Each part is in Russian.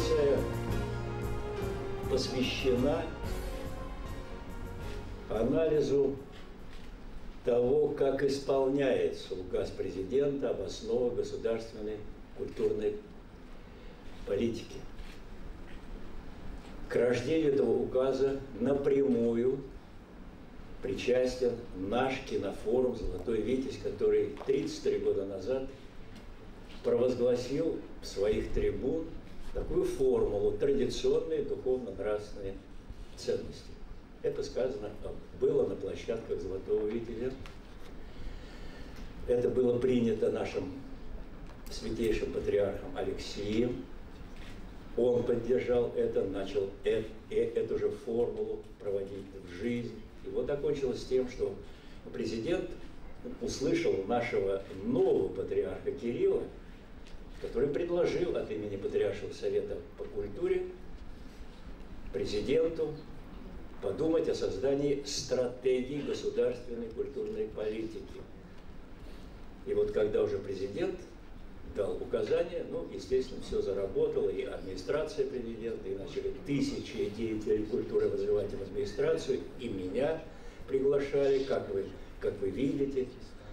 лекция посвящена анализу того, как исполняется указ президента об основах государственной культурной политики. К рождению этого указа напрямую причастен наш кинофорум «Золотой Витязь», который 33 года назад провозгласил в своих трибун такую формулу традиционные духовно-нравственные ценности. Это сказано было на площадках «Золотого Витязя». Это было принято нашим святейшим патриархом Алексием. Он поддержал это, начал эту же формулу проводить в жизнь. И вот окончилось тем, что президент услышал нашего нового патриарха Кирилла, который предложил от имени Патриаршего совета по культуре президенту подумать о создании стратегии государственной культурной политики. И вот когда уже президент дал указания, ну, естественно, все заработало, и администрация президента, и начали тысячи деятелей культуры вызывать в администрацию, и меня приглашали, как вы видите,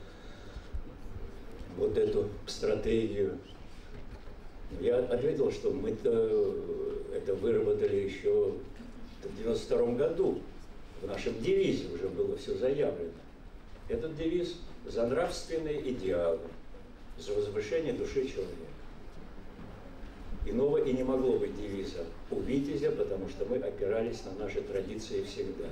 вот эту стратегию. Я ответил, что мы-то это выработали еще в 92 году. В нашем девизе уже было все заявлено. Этот девиз за нравственные идеалы, за возвышение души человека. Iного и не могло быть девиза у Витязя, потому что мы опирались на наши традиции всегда.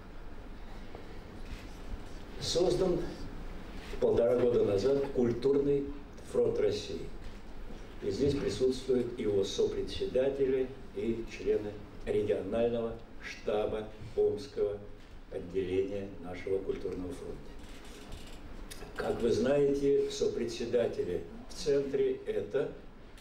Создан 1,5 года назад Культурный фронт России. И здесь присутствуют его сопредседатели и члены регионального штаба Омского отделения нашего культурного фронта. Как вы знаете, сопредседатели в центре это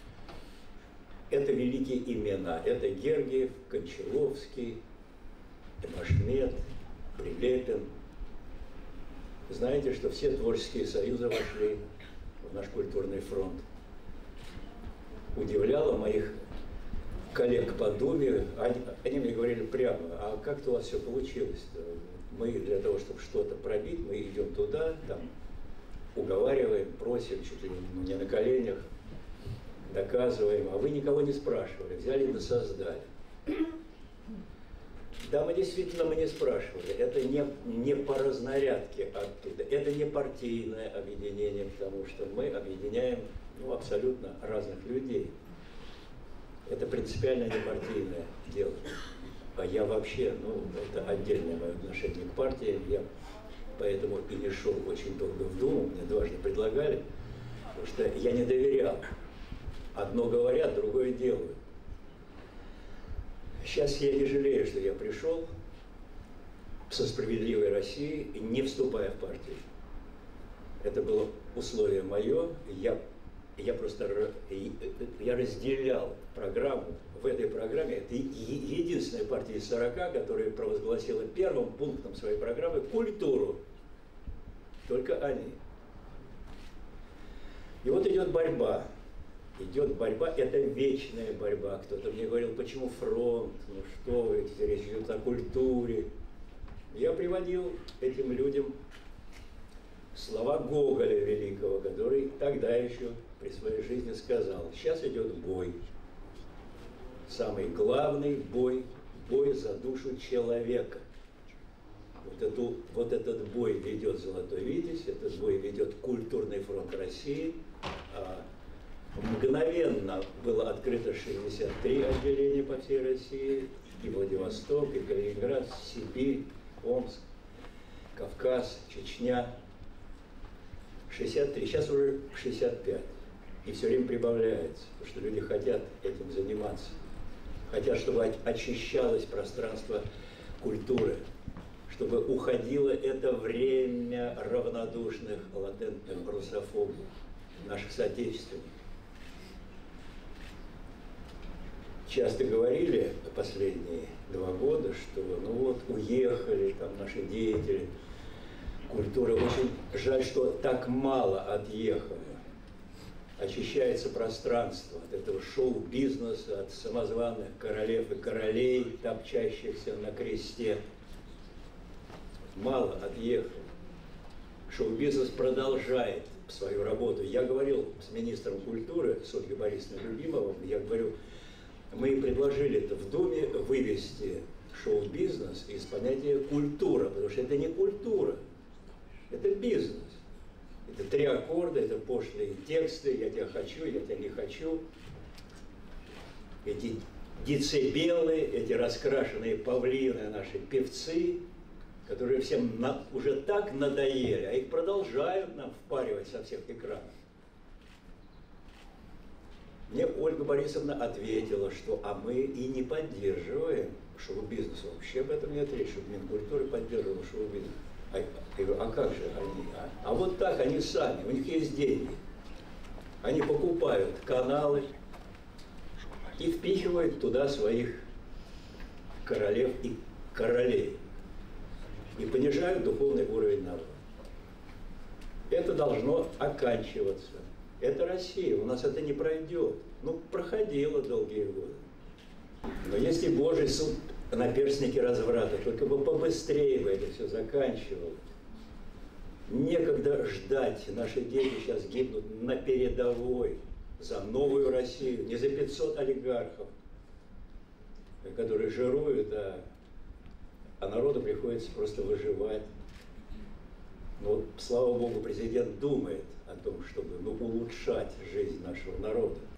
великие имена. Это Гергиев, Кончаловский, Башмет, Прилепин. Знаете, что все творческие союзы вошли в наш культурный фронт. Удивляло моих коллег по Думе, они мне говорили прямо: а как-то у вас все получилось-то? Мы для того, чтобы что-то пробить, мы идем туда, там, уговариваем, просим, чуть ли не на коленях, доказываем, а вы никого не спрашивали, взяли да создали. Да, мы действительно не спрашивали, это не по разнарядке оттуда, это не партийное объединение, потому что мы объединяем абсолютно разных людей. Это принципиально не партийное дело. А я вообще, это отдельное мое отношение к партии, я поэтому и не шел очень долго в Думу, мне дважды предлагали, потому что я не доверял. Одно говорят, другое делают. Сейчас я не жалею, что я пришел со «Справедливой Россией», не вступая в партию. Это было условие мое, я разделял программу. В этой программе это единственная партия из 40, которая провозгласила первым пунктом своей программы культуру. Только они. И вот идет борьба. Идет борьба, это вечная борьба. Кто-то мне говорил, почему фронт, что вы, речь идет о культуре. Я приводил этим людям слова Гоголя великого, который тогда еще при своей жизни сказал: сейчас идет бой. Самый главный бой, бой за душу человека. Вот этот бой ведет «Золотой Витязь», этот бой ведет Культурный фронт России. Мгновенно было открыто 63 отделения по всей России, и Владивосток, и Калининград, Сибирь, Омск, Кавказ, Чечня. 63, сейчас уже 65. И все время прибавляется, потому что люди хотят этим заниматься. Хотят, чтобы очищалось пространство культуры, чтобы уходило это время равнодушных, латентных русофобов, наших соотечественников. Часто говорили последние 2 года, что уехали там наши деятели культуры. Очень жаль, что так мало отъехало. очищается пространство от этого шоу-бизнеса, от самозваных королев и королей, топчащихся на кресте. Мало отъехал. Шоу-бизнес продолжает свою работу. Я говорил с министром культуры, с Ольгой Борисовной Любимовой, я говорю, мы предложили это в Думе вывести шоу-бизнес из понятия культура, потому что это не культура, это бизнес. Это 3 аккорда, это пошлые тексты, я тебя хочу, я тебя не хочу. Эти децибелы, эти раскрашенные павлины, наши певцы, которые всем уже так надоели, а их продолжают нам впаривать со всех экранов. Мне Ольга Борисовна ответила, что а мы и не поддерживаем шоу-бизнес. Вообще об этом нет речи, чтобы Минкультура поддерживала шоу-бизнес. Я говорю, а как же они? А вот так они сами, у них есть деньги. Они покупают каналы и впихивают туда своих королев и королей. И понижают духовный уровень народа. Это должно оканчиваться. Это Россия, у нас это не пройдет. Ну, проходило долгие годы. Но если Божий суд на наперстнике разврата, только бы побыстрее бы это все заканчивалось. Некогда ждать, наши дети сейчас гибнут на передовой за новую Россию, не за 500 олигархов, которые жируют, а народу приходится просто выживать. Но, слава Богу, президент думает о том, чтобы улучшать жизнь нашего народа.